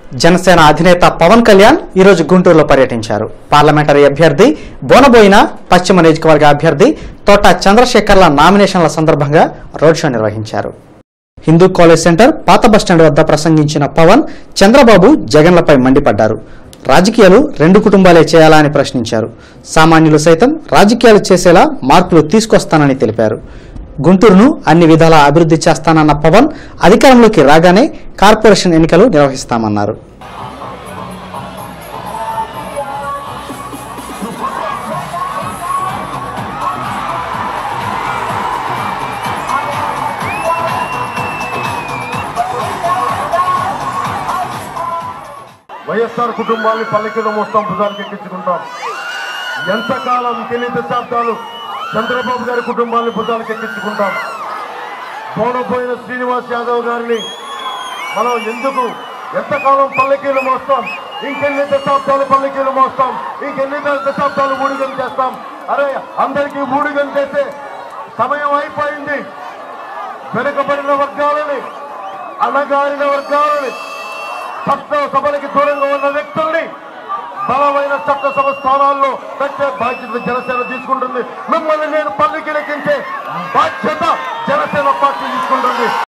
జనసేన అధినేత పవన్ కళ్యాణ్ ఈరోజు గుంటూరులో పర్యటించారు. పార్లమెంటరీ అభ్యర్థి బోనబోయిన, పశ్చిమ నియోజకవర్గ అభ్యర్థి తోట చంద్రశేఖర్ల నామినేషన్ల సందర్భంగా రోడ్ షో నిర్వహించారు. హిందూ కాలేజ్ సెంటర్, పాత బస్టాండ్ వద్ద ప్రసంగించిన పవన్ చంద్రబాబు, జగన్లపై మండిపడ్డారు. రాజకీయాలు రెండు కుటుంబాలే చేయాలా అని ప్రశ్నించారు. సామాన్యులు సైతం రాజకీయాలు చేసేలా మార్పులు తీసుకొస్తానని తెలిపారు. గుంటూరును అన్ని విధాలా అభివృద్ధి చేస్తానన్న పవన్ అధికారంలోకి రాగానే కార్పొరేషన్ ఎన్నికలు నిర్వహిస్తామన్నారు. వైఎస్ఆర్ కుటుంబాన్ని పల్లెకిలో మోస్తాం, భుజాలకు ఎక్కించుకుంటాం. ఎంతకాలం ఎన్ని దశాబ్దాలు చంద్రబాబు గారి కుటుంబాన్ని భుజాలకు ఎక్కించుకుంటాం. బోనబోయిన శ్రీనివాస్ యాదవ్ గారిని మనం ఎంతకాలం పల్లెకీలు మోస్తాం, ఇంకెన్ని దశాబ్దాలు పల్లెకీలు మోస్తాం, ఇంకెన్ని దశాబ్దాలు ఊడిగం చేస్తాం. అరే, అందరికీ ఊడిగం చేసే సమయం అయిపోయింది. వెనుకబడిన వర్గాలని, అణగారిన వర్గాలని, చట్టసభలకి దూరంగా ఉన్న వ్యక్తుల్ని బలమైన చట్టసభ స్థానాల్లో పెట్టే బాధ్యత జనసేన తీసుకుంటుంది. మిమ్మల్ని నేను పల్లెకి లెక్కించే బాధ్యత